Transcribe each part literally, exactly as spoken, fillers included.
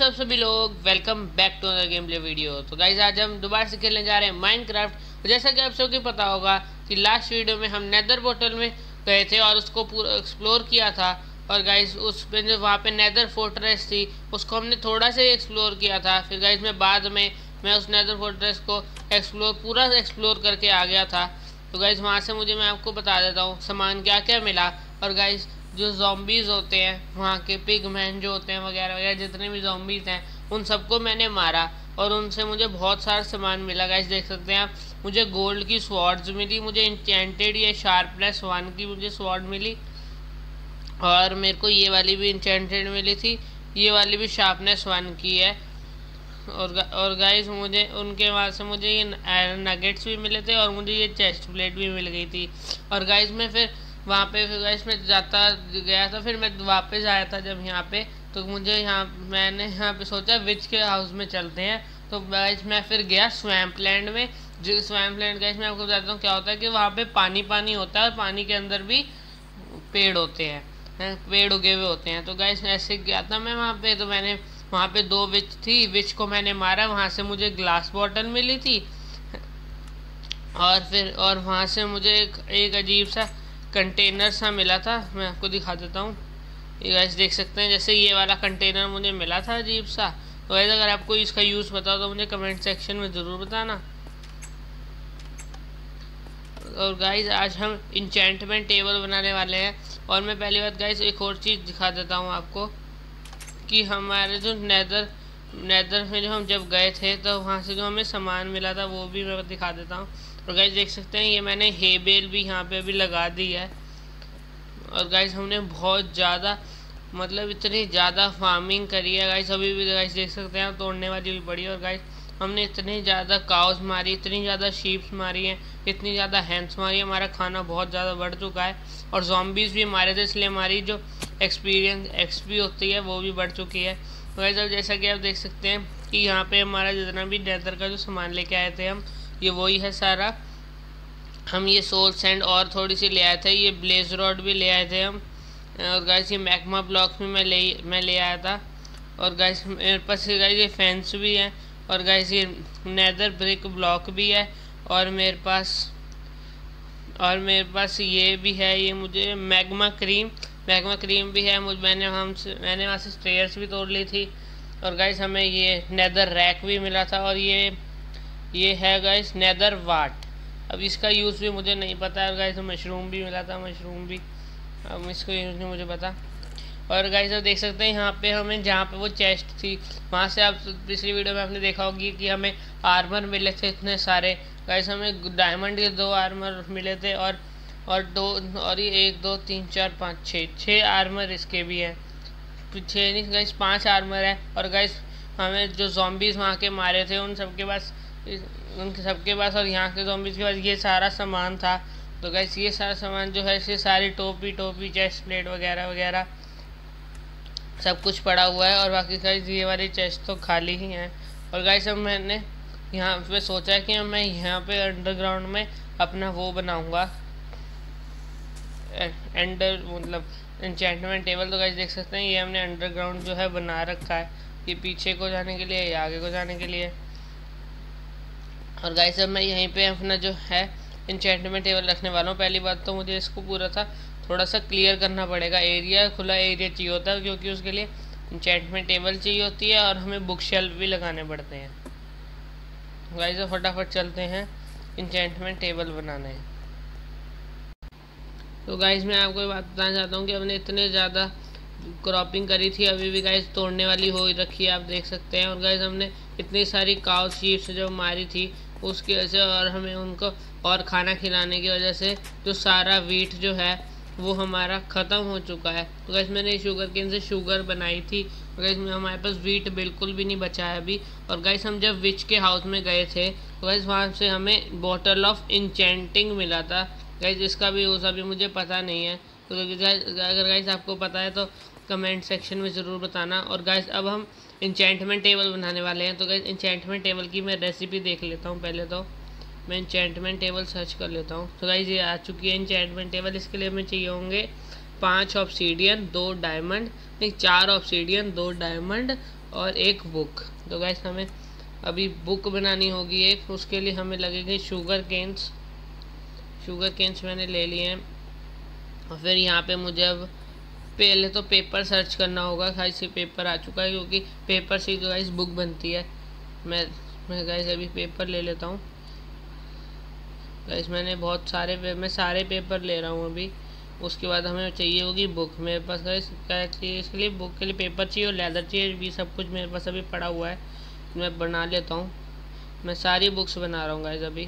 WhatsApp सभी लोग, welcome back to another game play video. तो गाइज आज हम दोबारा से खेलने जा रहे हैं माइनक्राफ्ट। जैसा कि आप सबको पता होगा कि लास्ट वीडियो में हम नेदर पोर्टल में गए थे और उसको पूरा एक्सप्लोर किया था। और गाइज उस पे जो वहाँ पे नेदर फोर्ट्रेस थी उसको हमने थोड़ा सा ही एक्सप्लोर किया था। फिर गाइज मैं बाद में मैं उस नेदर फोर्ट्रेस को एक्सप्लोर पूरा एक्सप्लोर करके आ गया था। तो गाइज वहाँ से मुझे मैं आपको बता देता हूँ सामान क्या क्या मिला। और गाइज जो ज़ॉम्बीज़ होते हैं वहाँ के पिगमैन जो होते हैं वगैरह वगैरह जितने भी ज़ॉम्बीज़ हैं उन सबको मैंने मारा और उनसे मुझे बहुत सारा सामान मिला। गाइस देख सकते हैं आप, मुझे गोल्ड की स्वॉर्ड्स मिली, मुझे इंचेंटेड या शार्पनेस वन की मुझे स्वॉर्ड मिली और मेरे को ये वाली भी इंचेंटेड मिली थी, ये वाली भी शार्पनेस वन की है। और और गाइस मुझे उनके वहाँ से मुझे ये आयरन नगेट्स भी मिले थे और मुझे ये चेस्ट प्लेट भी मिल गई थी। और गाइस मैं फिर वहाँ पे फिर गाइस मैं जाता गया था, फिर मैं वापस आया था जब यहाँ पे, तो मुझे यहाँ मैंने यहाँ पे सोचा विच के हाउस में चलते हैं। तो गाइस मैं फिर गया स्वैम्प लैंड में। जो स्वैम्प लैंड गाइस मैं आपको बताता हूँ क्या होता है कि वहाँ पे पानी पानी होता है और पानी के अंदर भी पेड़ होते हैं, पेड़ उगे हुए होते हैं। तो गाइस ऐसे गया था मैं वहाँ पे, तो मैंने वहाँ पे दो विच थी, विच को मैंने मारा, वहाँ से मुझे ग्लास बॉटल मिली थी। और फिर और वहाँ से मुझे एक, एक अजीब सा कंटेनर सा मिला था, मैं आपको दिखा देता हूँ। ये गाइस देख सकते हैं जैसे ये वाला कंटेनर मुझे मिला था अजीब सा। तो गाइस अगर आपको इसका यूज़ पता हो तो मुझे कमेंट सेक्शन में ज़रूर बताना। और गाइस आज हम इंचेंटमेंट टेबल बनाने वाले हैं। और मैं पहली बात गाइस एक और चीज़ दिखा देता हूँ आपको कि हमारे जो नेदर नेदर में जो हम जब गए थे तो वहाँ से जो हमें सामान मिला था वो भी मैं दिखा देता हूँ। और गाइस देख सकते हैं ये मैंने हे बेल भी यहाँ पे अभी लगा दी है। और गाइस हमने बहुत ज़्यादा मतलब इतनी ज़्यादा फार्मिंग करी है गाइस, अभी भी गाइस देख सकते हैं तोड़ने वाली भी पड़ी है। और गाइस हमने इतनी ज़्यादा काउस मारी, इतनी ज़्यादा शीप्स मारी हैं, इतनी ज़्यादा हैंड्स मारी, हमारा खाना बहुत ज़्यादा बढ़ चुका है। और ज़ॉम्बीज़ भी मारे थे इसलिए हमारी जो एक्सपीरियंस एक्सपी होती है वो भी बढ़ चुकी है। तो गाइस अब जैसा कि आप देख सकते हैं कि यहाँ पे हमारा जितना भी नेदर का जो सामान लेके आए थे हम, ये वही है सारा। हम ये सोल सैंड और थोड़ी सी ले आए थे, ये ब्लेज रॉड भी ले आए थे हम। और गाइस ये मैग्मा ब्लॉक भी मैं ले मैं ले आया था। और गाइस मेरे पास गाइस ये फेंस भी है। और गाइस ये नेदर ब्रिक ब्लॉक भी है। और मेरे पास और मेरे पास ये भी है, ये मुझे मैग्मा क्रीम मैग्मा क्रीम भी है। मुझ मैंने हम मैंने वहाँ से स्टेयर्स भी तोड़ ली थी। और गाइस हमें ये नेदर रैक भी मिला था। और ये ये है गाइस नेदर वाट। अब इसका यूज़ भी मुझे नहीं पता है। और गाइस मशरूम भी मिला था, मशरूम भी, अब इसको यूज़ नहीं मुझे पता। और गाइस अब देख सकते हैं यहाँ पे हमें जहाँ पे वो चेस्ट थी वहाँ से, आप पिछली वीडियो में आपने देखा होगी कि हमें आर्मर मिले थे इतने सारे। गाइस हमें डायमंड के दो आर्मर मिले थे और और दो और ये एक दो तीन चार पाँच छः छः आर्मर इसके भी हैं, छः नहीं गाइस पाँच आर्मर है। और गाइस हमें जो ज़ॉम्बीज़ वहाँ के मारे थे उन सबके पास उनके सबके पास और यहाँ के ज़ॉम्बीज़ के पास ये सारा सामान था। तो गाइस ये सारा सामान जो है ये सारी टोपी टोपी चेस्ट प्लेट वगैरह वगैरह सब कुछ पड़ा हुआ है। और बाकी गाइस ये वाली चेस्ट तो खाली ही हैं। और गाइस अब मैंने यहाँ पे सोचा है कि मैं यहाँ पे अंडरग्राउंड में अपना वो बनाऊँगा, एंडर मतलब एन्चेंटमेंट टेबल। तो गाइस देख सकते हैं ये हमने अंडरग्राउंड जो है बना रखा है, ये पीछे को जाने के लिए, ये आगे को जाने के लिए। और गाइस अब मैं यहीं पे अपना जो है एन्चेंटमेंट टेबल रखने वाला हूँ। पहली बात तो मुझे इसको पूरा सा थोड़ा सा क्लियर करना पड़ेगा, एरिया खुला एरिया चाहिए होता है क्योंकि उसके लिए एन्चेंटमेंट टेबल चाहिए होती है और हमें बुक शेल्फ भी लगाने पड़ते हैं। गाइस अब फटाफट चलते हैं एन्चेंटमेंट टेबल बनाने। तो गाइस मैं आपको बात बताना चाहता हूँ कि हमने इतने ज़्यादा क्रॉपिंग करी थी, अभी भी गाइस तोड़ने वाली हो रखी है, आप देख सकते हैं। और गाइस हमने इतनी सारी काउ शीप्स जो मारी थी उसकी वजह से और हमें उनको और खाना खिलाने की वजह से जो सारा वीट जो है वो हमारा ख़त्म हो चुका है। तो गाइस मैंने शुगर केन से शुगर बनाई थी। और गाइस हमारे पास वीट बिल्कुल भी नहीं बचा है अभी। और गाइस हम जब विच के हाउस में गए थे तो गाइस वहाँ से हमें बॉटल ऑफ इंचेंटिंग मिला था। गाइस इसका भी यूज़ अभी मुझे पता नहीं है, तो अगर गाइस आपको पता है तो कमेंट सेक्शन में ज़रूर बताना। और गाइस अब हम इंचेंटमेंट टेबल बनाने वाले हैं। तो गाइस इंचेंटमेंट टेबल की मैं रेसिपी देख लेता हूँ। पहले तो मैं इंचेंटमेंट टेबल सर्च कर लेता हूँ। तो गाइस ये आ चुकी है इंचेंटमेंट टेबल। इसके लिए हमें चाहिए होंगे पाँच ऑब्सीडियन, दो डायमंड, नहीं चार ऑब्सीडियन, दो डायमंड और एक बुक। तो गाइस हमें अभी बुक बनानी होगी एक, उसके लिए हमें लगेंगे शुगर केन्स। शुगर केन्स मैंने ले लिए हैं। और फिर यहाँ पे मुझे अब पहले तो पेपर सर्च करना होगा। गाइस ये पेपर आ चुका है, क्योंकि पेपर से जो गाइस बुक बनती है। मैं मैं गाइस अभी पेपर ले लेता हूँ। गाइस मैंने बहुत सारे मैं सारे पेपर ले रहा हूँ अभी। उसके बाद हमें चाहिए होगी बुक। मेरे पास गाइस क्या चाहिए इसके लिए, बुक के लिए पेपर चाहिए और लेदर चाहिए। भी सब कुछ मेरे पास अभी पड़ा हुआ है, मैं बना लेता हूँ। मैं सारी बुक्स बना रहा हूँ गाइस अभी।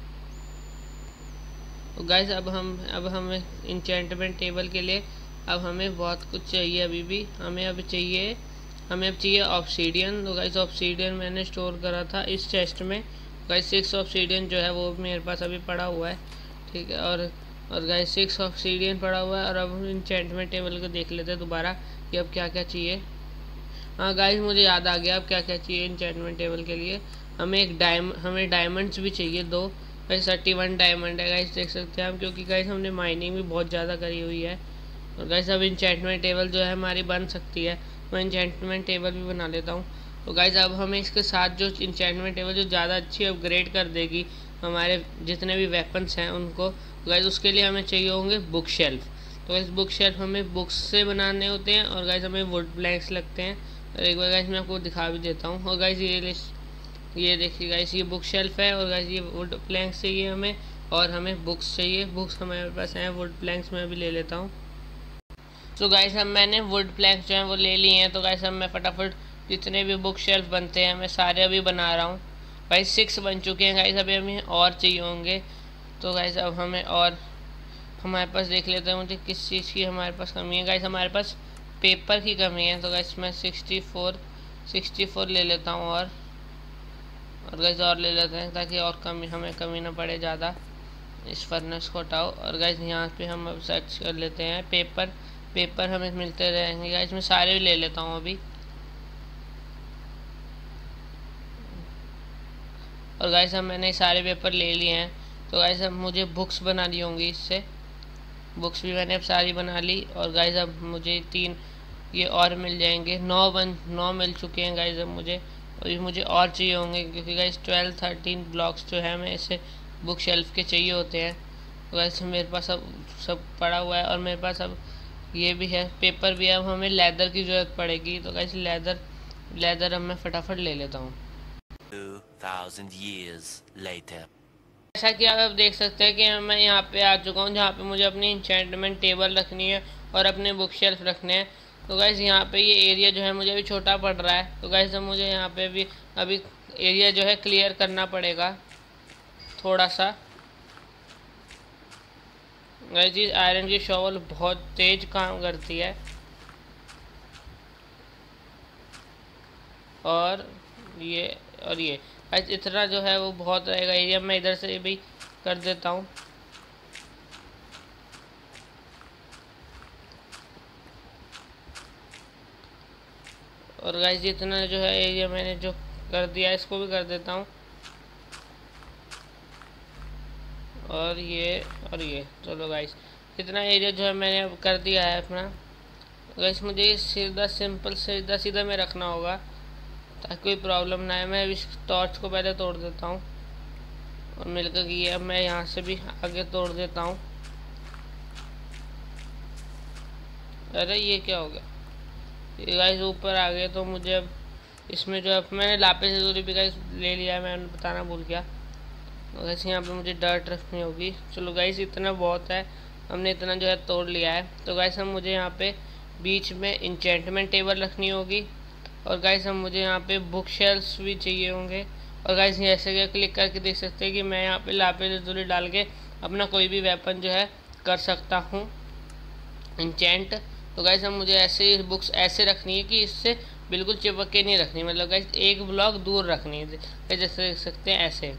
तो गाइस अब हम अब हमें इंचेंटमेंट टेबल के लिए अब हमें बहुत कुछ चाहिए। अभी भी हमें अब चाहिए हमें अब चाहिए ऑब्सीडियन। तो गाइस ऑब्सीडियन मैंने स्टोर करा था इस चेस्ट में। गाइस सिक्स ऑब्सीडियन जो है वो मेरे पास अभी पड़ा हुआ है, ठीक है। और और गाइस सिक्स ऑब्सीडियन पड़ा हुआ है। और अब हम इंचेंटमेंट टेबल को देख लेते हैं दोबारा कि अब क्या क्या चाहिए। हाँ गाइस मुझे याद आ गया अब क्या क्या चाहिए इंचेंटमेंट टेबल के लिए। हमें एक डायम हमें डायमंड्स भी चाहिए दो। गाइस थर्टी वन डायमंड है गाइस, देख सकते हैं हम, क्योंकि गाइस हमने माइनिंग भी बहुत ज़्यादा करी हुई है। और गाइस अब इंचेंटमेंट टेबल जो है हमारी बन सकती है। मैं इंचेंटमेंट टेबल भी बना लेता हूँ। तो गाइस अब हमें इसके साथ जो इंचेंटमेंट टेबल जो ज़्यादा अच्छी अपग्रेड कर देगी हमारे जितने भी वेपन्स हैं उनको, गाइस उसके लिए हमें चाहिए होंगे बुक शेल्फ। तो गाइस बुक शेल्फ हमें बुक्स से बनाने होते हैं और गाइस हमें वुड प्लैंक्स लगते हैं। और एक बार गाइस मैं आपको दिखा भी देता हूँ। और गाइस ये ये देखिए गाइस ये बुक शेल्फ है और गाइस ये वुड प्लैंक्स चाहिए हमें और हमें बुक्स चाहिए। बुक्स हमारे पास हैं, वुड प्लैंक्स मैं भी ले लेता हूँ। तो गाइस हम मैंने वुड प्लैंक्स जो हैं वो ले लिए हैं। तो गाइस हम मैं फटाफट जितने भी बुक शेल्फ बनते हैं मैं सारे अभी बना रहा हूँ। गाइस सिक्स बन चुके हैं गाइस, अभी हमें और चाहिए होंगे। तो गाइस अब हमें और हमारे पास देख लेते हैं मुझे किस चीज़ की हमारे पास कमी है। गाइस हमारे पास पेपर की कमी है। तो गाइस मैं सिक्सटी फोर सिक्सटी फोर ले लेता हूँ और और गाइस और ले लेते हैं ताकि और कमी हमें कमी ना पड़े ज़्यादा। इस फर्नेस को हटाओ और गाइस यहाँ पे हम अब सर्च कर लेते हैं पेपर। पेपर हमें मिलते रहेंगे गाइस, मैं सारे भी ले लेता हूँ अभी। और गाइस अब मैंने सारे पेपर ले लिए हैं। तो गाइस अब मुझे बुक्स बनानी होंगी इससे। बुक्स भी मैंने अब सारी बना ली। और गाइस अब मुझे तीन ये और मिल जाएंगे। नौ बन नौ मिल चुके हैं गाइस अब मुझे। और ये मुझे और चाहिए होंगे क्योंकि गाइस ट्वेल्व थर्टीन ब्लॉक्स जो है हमें ऐसे बुक शेल्फ के चाहिए होते हैं। तो गाइस मेरे पास अब सब पड़ा हुआ है और मेरे पास अब ये भी है, पेपर भी है। अब हमें लेदर की ज़रूरत पड़ेगी। तो गाइस लेदर लेदर अब मैं फटाफट ले लेता हूँ। two thousand years later. जैसा कि आप अब देख सकते हैं कि मैं यहाँ पे आ चुका हूँ जहाँ पे मुझे अपनी इंचेंटमेंट टेबल रखनी है और अपने बुक शेल्फ रखने हैं। तो गाइस यहाँ पे ये एरिया जो है मुझे अभी छोटा पड़ रहा है। तो गाइस अब मुझे यहाँ पे भी अभी एरिया जो है क्लियर करना पड़ेगा थोड़ा सा। गाइस इस आयरन की शॉवल बहुत तेज काम करती है। और ये और ये गाइस इतना जो है वो बहुत रहेगा एरिया। मैं इधर से भी कर देता हूँ। और गाइस इतना जो है एरिया मैंने जो कर दिया इसको भी कर देता हूँ। और ये और ये चलो गाइस इतना एरिया जो है मैंने अब कर दिया है अपना। गाइस मुझे सीधा सिंपल सीधा सीधा में रखना होगा ताकि कोई प्रॉब्लम ना आए। मैं इस टॉर्च को पहले तोड़ देता हूँ और मिलकर ये अब मैं यहाँ से भी आगे तोड़ देता हूँ। अरे ये क्या हो गया, ये गाइस ऊपर आ गए। तो मुझे अब इसमें जो है मैंने लापिस लाजुली भी गाइस ले लिया है, मैंने बताना भूल गया। गाइस यहाँ पे मुझे डर्ट रखनी होगी। चलो गाइस इतना बहुत है, हमने इतना जो है तोड़ लिया है। तो गाइस हम मुझे यहाँ पे बीच में इंचेंटमेंट टेबल रखनी होगी। और गाइस हम मुझे यहाँ पे बुक शेल्फ्स भी चाहिए होंगे। और गाइस ऐसे के क्लिक करके देख सकते हैं कि मैं यहाँ पे लापिस लाजुली डाल के अपना कोई भी वेपन जो है कर सकता हूँ इंचेंट। तो गाइस हम मुझे ऐसे बुक्स ऐसे रखनी है कि इससे बिल्कुल चिपक के नहीं रखनी, मतलब गाइस एक ब्लॉक दूर रखनी है। जैसे देख सकते हैं ऐसे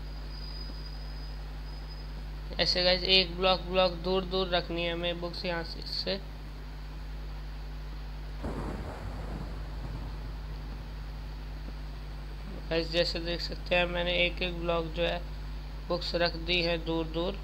ऐसे गाइस एक ब्लॉक ब्लॉक दूर दूर रखनी है हमें बुक्स यहाँ से इससे। गाइस जैसे देख सकते हैं मैंने एक एक ब्लॉक जो है बुक्स रख दी है दूर दूर।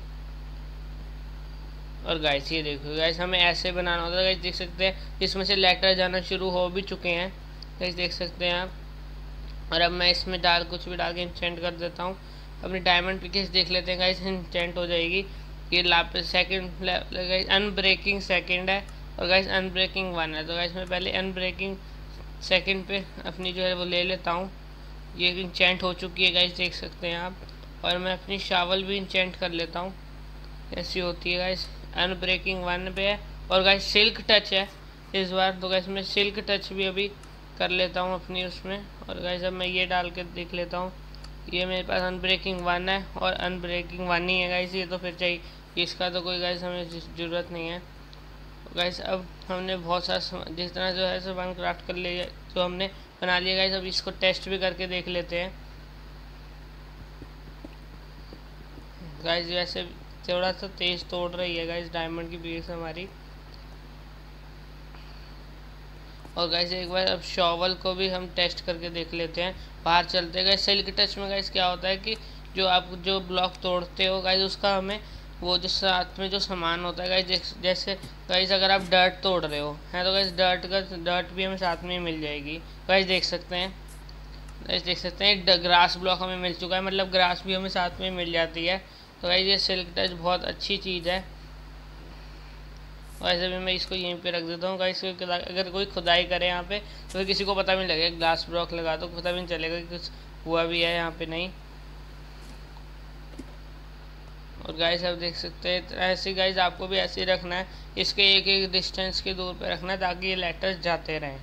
और गाइस ये देखो गाइस हमें ऐसे बनाना होता है। गाइस देख सकते हैं इसमें से लेटर जाना शुरू हो भी चुके हैं। गाइस देख सकते हैं आप। और अब मैं इसमें डाल कुछ भी डाल के इंचेंट कर देता हूँ। अपनी डायमंड पिकेस देख लेते हैं गाइस, इंचेंट हो जाएगी। ये लाप सेकंड गाइस अनब्रेकिंग सेकंड है और गाइस अनब्रेकिंग वन है। तो गाइस मैं पहले अनब्रेकिंग सेकंड पे अपनी जो है वो ले लेता हूँ। ये इंचेंट हो चुकी है गाइस देख सकते हैं आप। और मैं अपनी शावल भी इंचेंट कर लेता हूँ, ऐसी होती है गाइस। अनब्रेकिंग वन पे है और गाइस सिल्क टच है इस बार। तो गाइस मैं सिल्क टच भी अभी कर लेता हूँ अपनी उसमें। और गाइस अब मैं ये डाल के देख लेता हूँ। ये मेरे पास अनब्रेकिंग वन है और अनब्रेकिंग वन ही है गाइस, ये तो फिर चाहिए, इसका तो कोई गाइस हमें ज़रूरत नहीं है। गाइस अब हमने बहुत सारा जिस तरह जो है सामान क्राफ्ट कर लिया, जो हमने बना लिया गाइस। अब इसको टेस्ट भी करके देख लेते हैं गाइस। वैसे थोड़ा सा तेज तोड़ रही है गाइस डायमंड की पीस हमारी। और गाइस एक बार अब शॉवल को भी हम टेस्ट करके देख लेते हैं। बाहर चलते हैं गाइस। सिल्क टच में गाइस क्या होता है कि जो आप जो ब्लॉक तोड़ते हो गाइस, उसका हमें वो जो साथ में जो सामान होता है गाइस, जैसे गाइस अगर आप डर्ट तोड़ रहे हो हैं तो गाइस डर्ट का डर्ट भी हमें साथ में मिल जाएगी। गाइस देख सकते हैं, गाइस देख सकते हैं ग्रास ब्लॉक हमें मिल चुका है, मतलब ग्रास भी हमें साथ में मिल जाती है। तो गाइस ये सिल्क टच बहुत अच्छी चीज़ है। वैसे भी मैं इसको यहीं पे रख देता हूँ गाइस। अगर कोई खुदाई करे यहाँ पे तो फिर किसी को पता भी नहीं लगेगा। ग्लास ब्लॉक लगा दो, पता भी नहीं चलेगा कि कुछ हुआ भी है यहाँ पे नहीं। और गाइस आप देख सकते हैं ऐसे गाइस आपको भी ऐसे ही रखना है, इसके एक एक डिस्टेंस के दूर पे रखना है ताकि ये लेटर्स जाते रहें।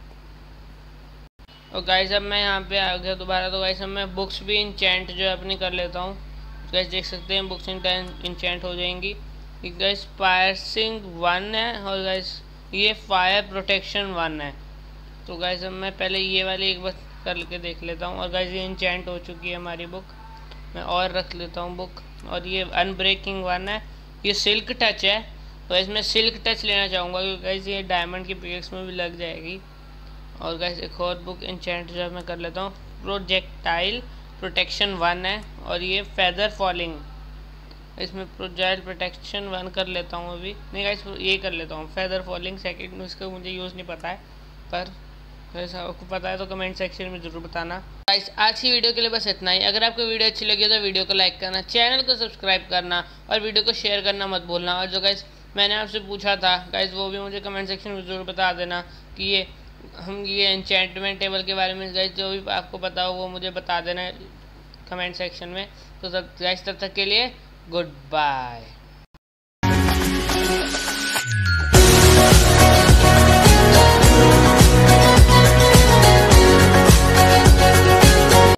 और गाइस अब मैं यहाँ पे आ गया दोबारा। तो गाइस अब मैं बुक्स भी इंचेंट जो है अपनी कर लेता हूँ। गाइस देख सकते हैं बुक्स इंचेंट हो जाएंगी। गाइस पायर्सिंग वन है और गाइस ये फायर प्रोटेक्शन वन है। तो गाइस अब मैं पहले ये वाली एक बार करके देख लेता हूँ। और गाइस ये इंचेंट हो चुकी है हमारी बुक। मैं और रख लेता हूँ बुक। और ये अनब्रेकिंग वन है, ये सिल्क टच है। तो इसमें सिल्क टच लेना चाहूँगा क्योंकि गाइस ये डायमंड की पिकेक्स में भी लग जाएगी। और गाइस एक और बुक इंचेंट जो मैं कर लेता हूँ। प्रोजेक्टाइल प्रोटेक्शन वन है और ये फेदर फॉलिंग, इसमें प्रोजेक्टाइल प्रोटेक्शन वन कर लेता हूँ अभी। नहीं गाइस ये कर लेता हूँ फेदर फॉलिंग सेकंड, इसका मुझे यूज़ नहीं पता है, पर गाइस आपको पता है तो कमेंट सेक्शन में ज़रूर बताना। गाइस आज की वीडियो के लिए बस इतना ही। अगर आपको वीडियो अच्छी लगी तो वीडियो को लाइक करना, चैनल को सब्सक्राइब करना और वीडियो को शेयर करना मत भूलना। और जो गाइस मैंने आपसे पूछा था गाइस वो भी मुझे कमेंट सेक्शन में ज़रूर बता देना कि ये हम ये एन्चेंटमेंट टेबल के बारे में गाइस जो भी आपको पता हो वो मुझे बता देना कमेंट सेक्शन में। तो तब गाइस तब तक के लिए गुड बाय।